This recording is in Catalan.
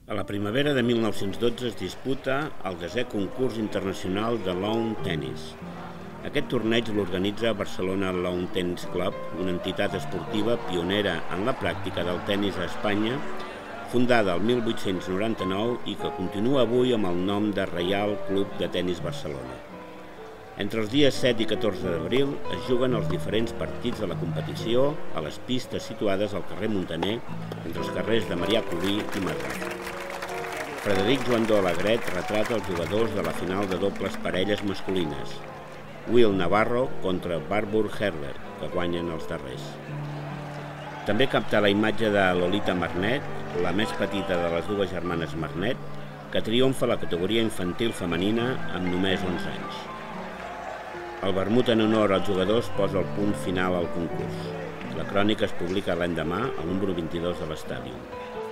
A la primavera de 1912 es disputa el 10è concurs internacional de Lawn Tennis. Aquest torneig l'organitza Barcelona Lawn Tennis Club, una entitat esportiva pionera en la pràctica del tennis a Espanya, fundada el 1899 i que continua avui amb el nom de Reial Club de Tenis Barcelona. Entre els dies 7 i 14 d'abril es juguen els diferents partits de la competició a les pistes situades al carrer Muntaner, entre els carrers de Marià Cubí i Maragall. Frederic Joandó Alegret retrata els jugadors de la final de dobles parelles masculines. Will Navarro contra Barbour Herler, que guanyen els darrers. També capta la imatge de Lolita Marnet, la més petita de les dues germanes Marnet, que triomfa a la categoria infantil femenina amb només 11 anys. El vermut en honor als jugadors posa el punt final al concurs. La crònica es publica l'endemà al número 22 de l'Estadi.